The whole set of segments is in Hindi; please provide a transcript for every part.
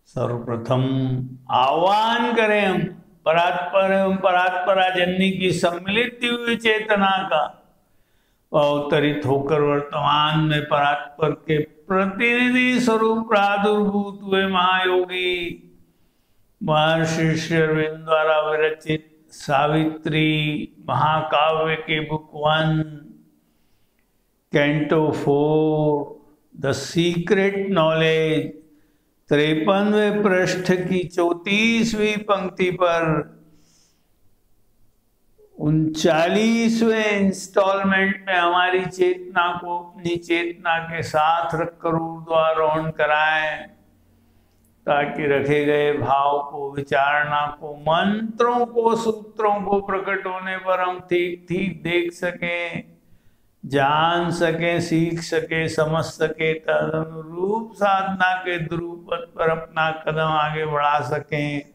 सर्वप्रथम आह्वान करें हम परात्पर एवं परात्परा जननी की सम्मिलित हुई चेतना का अवतरित होकर वर्तमान में परात्पर के प्रतिनिधि स्वरूप प्रादुर्भूत हुए महायोगी महर्षि श्री अरविंद द्वारा विरचित सावित्री महाकाव्य के book 1 canto 4 the secret knowledge 53वें पृष्ठ की 34वीं पंक्ति पर 39वें इंस्टॉलमेंट में हमारी चेतना को अपनी चेतना के साथ रखकर ऊर्ध्वारोहण कराएं, ताकि रखे गए भाव को, विचारणा को, मंत्रों को, सूत्रों को प्रकट होने पर हम ठीक ठीक देख सकें, जान सके, सीख सके, समझ सके, तदनुरूप साधना के ध्रुवपथ पर अपना कदम आगे बढ़ा सकें।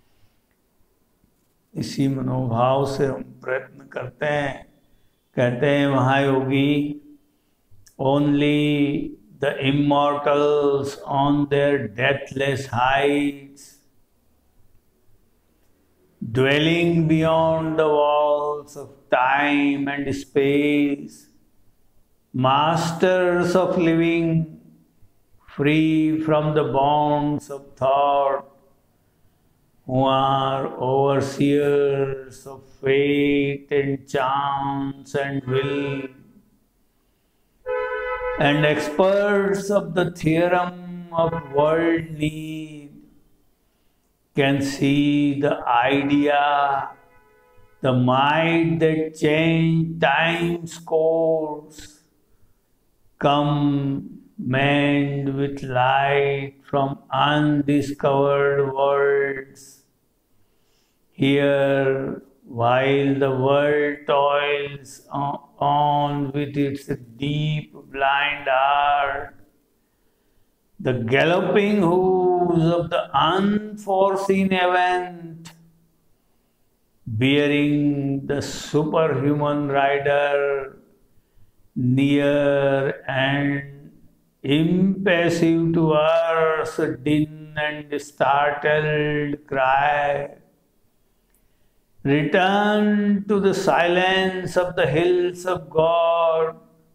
इसी मनोभाव से हम प्रयत्न करते हैं। कहते हैं महायोगी, only the immortals on their deathless heights, dwelling beyond the walls of time and space, masters of living, free from the bonds of thought, who are overseers of fate and chance and will, and experts of the theorem of world need, can see the idea, the might that change time's course, come manned with light from undiscovered worlds. Here, while the world toils on with its deep blind heart, the galloping hooves of the unforeseen event, bearing the superhuman rider, near and impassive to earth's din and startled cry, return to the silence of the hills of God,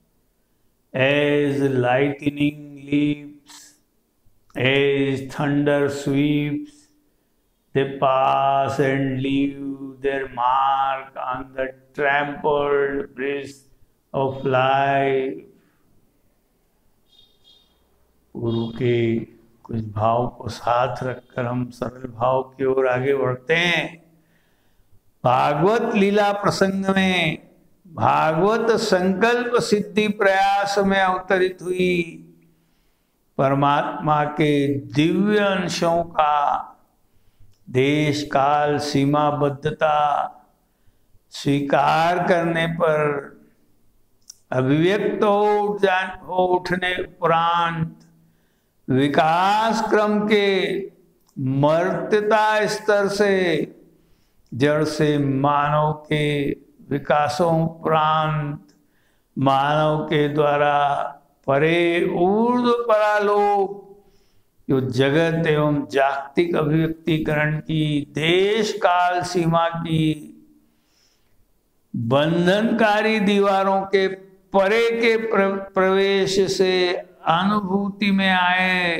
as lightning leaps, as thunder sweeps, they pass and leave their mark on the trampled bridge of life. गुरु के कुछ भाव को साथ रखकर हम सरल भाव की ओर आगे बढ़ते हैं। भागवत लीला प्रसंग में भागवत संकल्प सिद्धि प्रयास में अवतरित हुई परमात्मा के दिव्य अंशों का देश काल सीमाबद्धता स्वीकार करने पर अभिव्यक्त हो उठने उपरांत विकास क्रम के मर्त्यता स्तर से जड़ से मानव के विकासों उपरांत मानव के द्वारा परे ऊर्ध्व परालोक जो जगत एवं जागतिक अभिव्यक्तिकरण की देश काल सीमा की बंधनकारी दीवारों के परे के प्रवेश से अनुभूति में आए,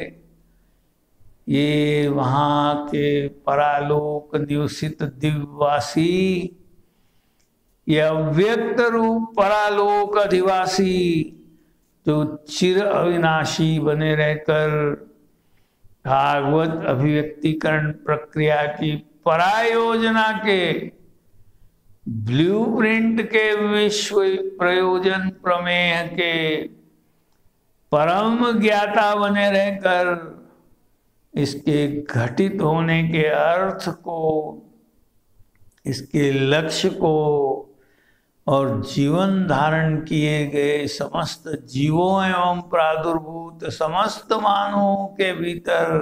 ये वहाँ के परालोक निवसित दिव्यवासी, ये अव्यक्त रूप परालोक अधिवासी जो चिर अविनाशी बने रहकर भागवत अभिव्यक्तिकरण प्रक्रिया की परायोजना के ब्लूप्रिंट के विश्व प्रयोजन प्रमेय के परम ज्ञाता बने रहकर इसके घटित होने के अर्थ को, इसके लक्ष्य को और जीवन धारण किए गए समस्त जीवों एवं प्रादुर्भूत समस्त मानवों के भीतर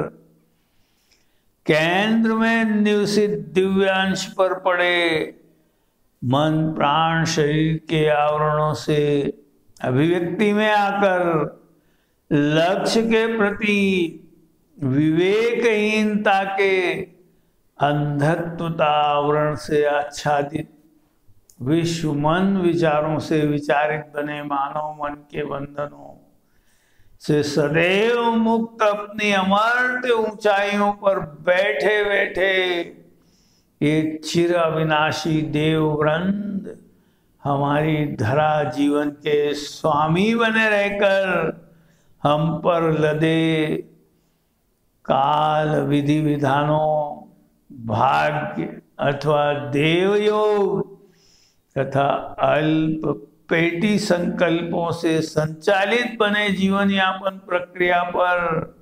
केंद्र में निवसित दिव्यांश पर पड़े मन प्राण शरीर के आवरणों से अभिव्यक्ति में आकर लक्ष्य के प्रति विवेकहीनता के अंधत्वता आवरण से आच्छादित विश्व मन विचारों से विचारित बने मानव मन के बंधनों से सदैव मुक्त अपनी अमर्त्य ऊंचाइयों पर बैठे बैठे ये चिर अविनाशी देववृंद हमारी धरा जीवन के स्वामी बने रहकर हम पर लदे काल विधि विधानों भाग्य अथवा देवयोग तथा अल्प पेटी संकल्पों से संचालित बने जीवन यापन प्रक्रिया पर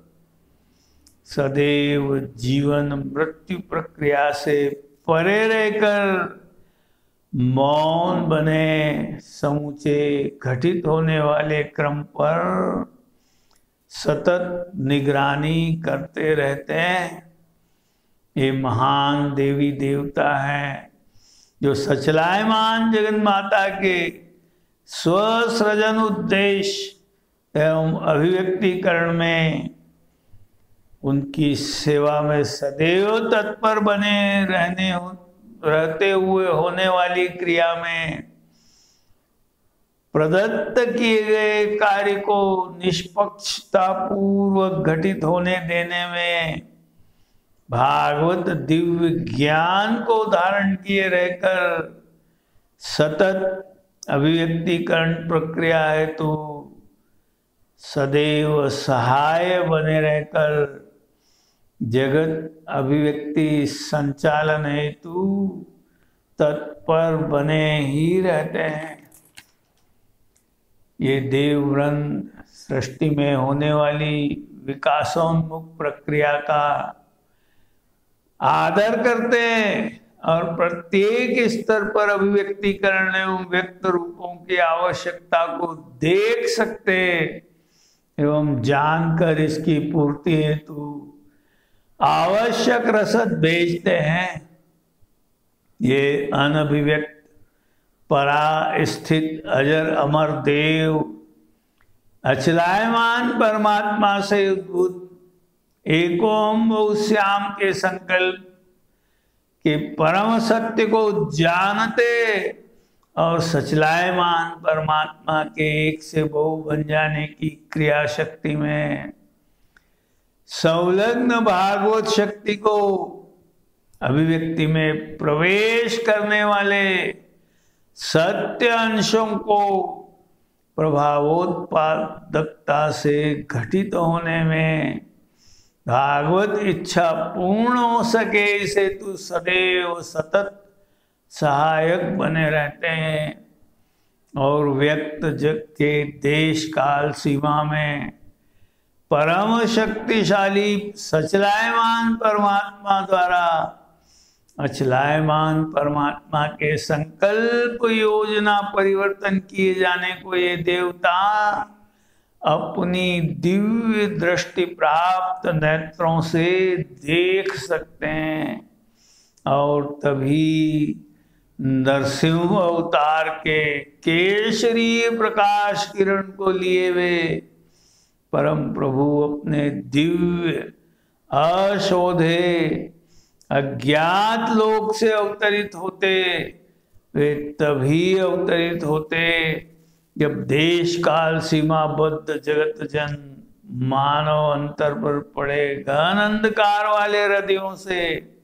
सदैव जीवन मृत्यु प्रक्रिया से परे रहकर मौन बने समूचे घटित होने वाले क्रम पर सतत निगरानी करते रहते हैं। ये महान देवी देवता हैं जो सचलायमान जगन माता के स्वसृजन उद्देश्य एवं अभिव्यक्तिकरण में उनकी सेवा में सदैव तत्पर बने रहते हुए होने वाली क्रिया में प्रदत्त किए गए कार्य को निष्पक्षता पूर्वक घटित होने देने में भागवत दिव्य ज्ञान को धारण किए रहकर सतत अभिव्यक्तिकरण प्रक्रिया हेतु सदैव सहाय बने रहकर जगत अभिव्यक्ति संचालन हेतु तत्पर बने ही रहते हैं। ये देववृंद सृष्टि में होने वाली विकासोन्मुख प्रक्रिया का आदर करते हैं और प्रत्येक स्तर पर अभिव्यक्तिकरण एवं व्यक्त रूपों की आवश्यकता को देख सकते एवं जानकर इसकी पूर्ति हेतु आवश्यक रसद भेजते हैं। ये अनभिव्यक्त परा स्थित अजर अमर देव अचलायमान परमात्मा से उद्भूत एकोम बहुश्याम के संकल्प के परम सत्य को जानते और सचलायमान परमात्मा के एक से बहु बन जाने की क्रिया शक्ति में संलग्न भागवत शक्ति को अभिव्यक्ति में प्रवेश करने वाले सत्य अंशों को प्रभावोत्पादकता से घटित होने में भागवत इच्छा पूर्ण हो सके इसे तू सदैव सतत सहायक बने रहते हैं और व्यक्त जग के देश काल सीमा में परम शक्तिशाली सचलायमान परमात्मा द्वारा अचलायमान परमात्मा के संकल्प योजना परिवर्तन किए जाने को ये देवता अपनी दिव्य दृष्टि प्राप्त नेत्रों से देख सकते हैं और तभी नरसिंह अवतार के केसरी प्रकाश किरण को लिए वे परम प्रभु अपने दिव्य अशोधे अज्ञात लोक से अवतरित होते। वे तभी अवतरित होते जब देश काल सीमाबद्ध जगत जन मानव अंतर पर पड़े घन अंधकार वाले हृदयों से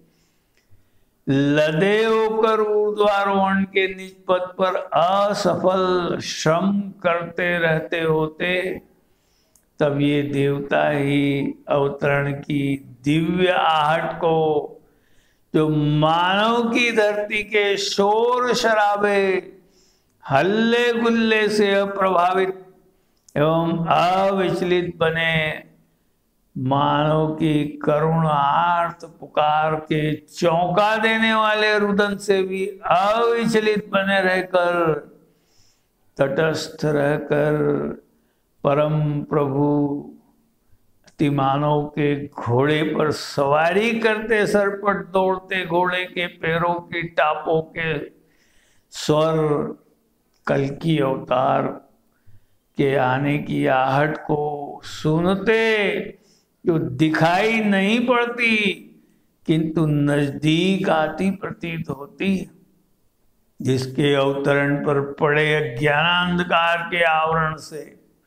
लदे होकर ऊर्ध्वारोहण के निज पथ पर असफल श्रम करते रहते होते। तब ये देवता ही अवतरण की दिव्य आहट को जो मानव की धरती के शोर शराबे हल्ले गुल्ले से अप्रभावित एवं अविचलित बने मानव की करुण आर्त पुकार के चौंका देने वाले रुदन से भी अविचलित बने रहकर तटस्थ रहकर परम प्रभु अति मानव के घोड़े पर सवारी करते सरपट दौड़ते घोड़े के पैरों की टापों के स्वर कल्कि अवतार के आने की आहट को सुनते जो दिखाई नहीं पड़ती किंतु नजदीक आती प्रतीत होती, जिसके अवतरण पर पड़े अज्ञानांधकार के आवरण से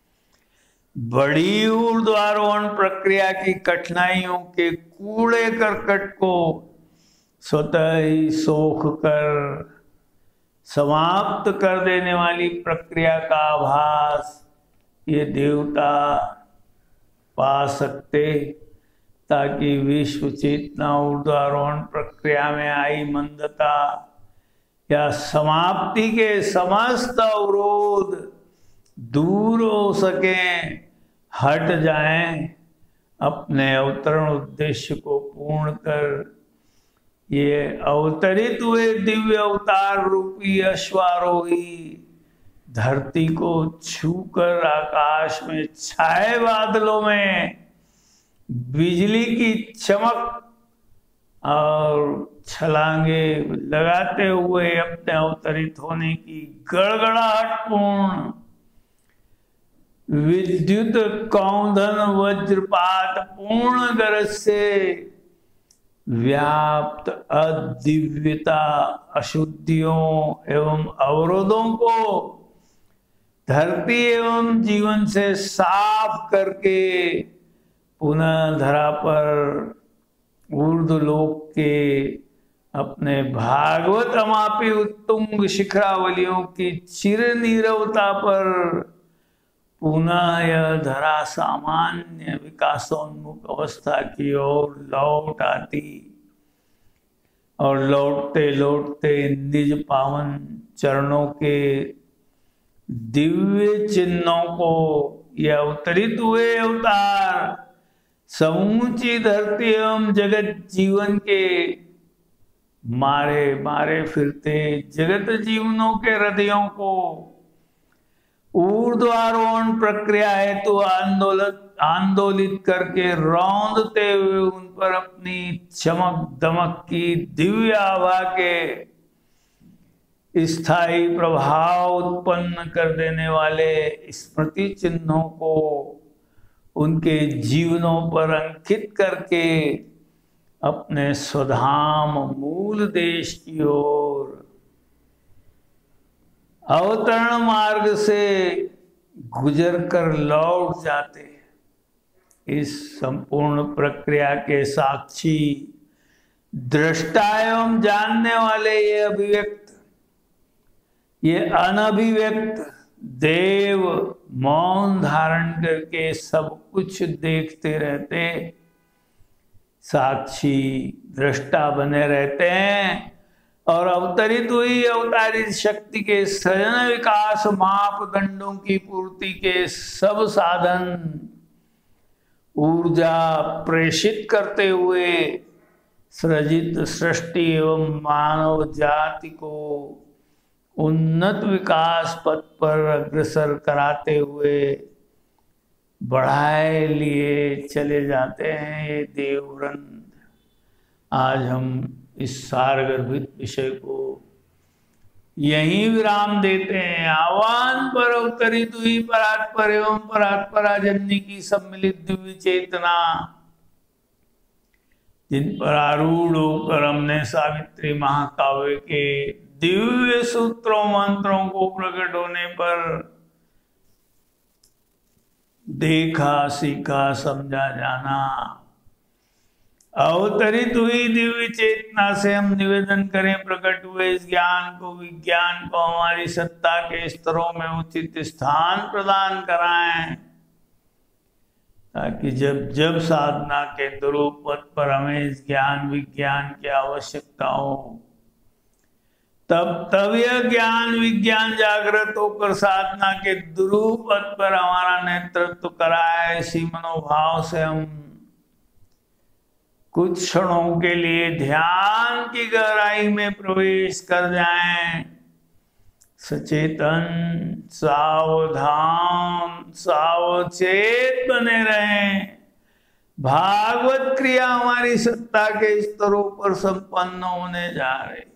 बड़ी ऊर्ध्वारोहण प्रक्रिया की कठिनाइयों के कूड़े करकट को स्वतः ही सोख कर समाप्त कर देने वाली प्रक्रिया का आभास ये देवता पा सकते, ताकि विश्व चेतना ऊर्ध्वारोहण प्रक्रिया में आई मंदता या समाप्ति के समस्त अवरोध दूर हो सके, हट जाएं, अपने अवतरण उद्देश्य को पूर्ण कर ये अवतरित हुए दिव्य अवतार रूपी अश्वारोही धरती को छूकर आकाश में छाए बादलों में बिजली की चमक और छलांगे लगाते हुए अपने अवतरित होने की गड़गड़ाहट पूर्ण विद्युत कौंधन वज्रपात पूर्ण गरज से व्याप्त अदिव्यता अशुद्धियों एवं अवरोधों को धरती एवं जीवन से साफ करके पुनः धरा पर ऊर्ध्वलोक के अपने भागवत अमापी उत्तुंग शिखरावलियों की चिर नीरवता पर पुनः यह धरा सामान्य विकासोन्मुख अवस्था की ओर लौट आती और लौटते लौटते निज पावन चरणों के दिव्य चिन्हों को यह अवतरित हुए अवतार समूची धरती एवं जगत जीवन के मारे मारे फिरते जगत जीवनों के हृदयों को ऊर्ध्वारोहण प्रक्रिया हेतु आंदोलित करके रौंदते हुए उन पर अपनी चमक दमक की दिव्य आभा के स्थायी प्रभाव उत्पन्न कर देने वाले स्मृति चिन्हों को उनके जीवनों पर अंकित करके अपने स्वधाम मूल देश की ओर अवतरण मार्ग से गुजर कर लौट जाते। इस संपूर्ण प्रक्रिया के साक्षी दृष्टा एवं जानने वाले ये अभिव्यक्त ये अनभिव्यक्त देव मौन धारण करके सब कुछ देखते रहते, साक्षी दृष्टा बने रहते हैं और अवतरित हुई अवतारित शक्ति के सृजन विकास मापदंडों की पूर्ति के सब साधन ऊर्जा प्रेषित करते हुए सृजित सृष्टि एवं मानव जाति को उन्नत विकास पथ पर अग्रसर कराते हुए बढ़ाए लिए चले जाते हैं ये देववृंद। आज हम इस सारगर्भित विषय को यहीं विराम देते हैं। आह्वान पर अवतरित हुई परात्पर एवं परात्परा जननी की सम्मिलित दिव्य चेतना, जिन पर आरूढ़ होकर हमने सावित्री महाकाव्य के दिव्य सूत्रों मंत्रों को प्रकट होने पर देखा सीखा समझा जाना, अवतरित हुई दिव्य चेतना से हम निवेदन करें प्रकट हुए इस ज्ञान को विज्ञान को हमारी सत्ता के स्तरों में उचित स्थान प्रदान कराएं, ताकि जब जब साधना के दुरूप पथ पर हमें इस ज्ञान विज्ञान की आवश्यकता हो तब तब यह ज्ञान विज्ञान जागृत होकर साधना के दुरूप पथ पर हमारा नेतृत्व कराए। इसी मनोभाव से हम कुछ क्षणों के लिए ध्यान की गहराई में प्रवेश कर जाएं। सचेतन सावधान सावचेत बने रहें। भागवत क्रिया हमारी सत्ता के स्तरों पर संपन्न होने जा रही।